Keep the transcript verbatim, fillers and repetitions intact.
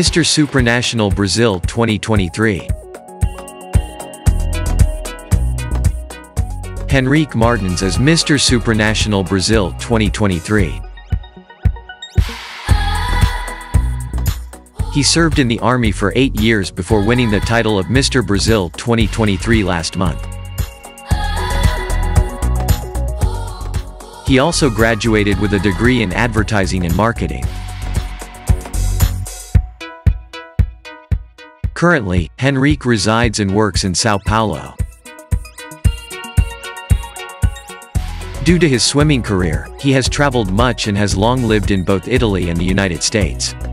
Mister Supranational Brazil twenty twenty-three. Henrique Martins as Mister Supranational Brazil twenty twenty-three. He served in the army for eight years before winning the title of Mister Brazil twenty twenty-three last month. He also graduated with a degree in advertising and marketing. Currently, Henrique resides and works in Sao Paulo. Due to his swimming career, he has traveled much and has long lived in both Italy and the United States.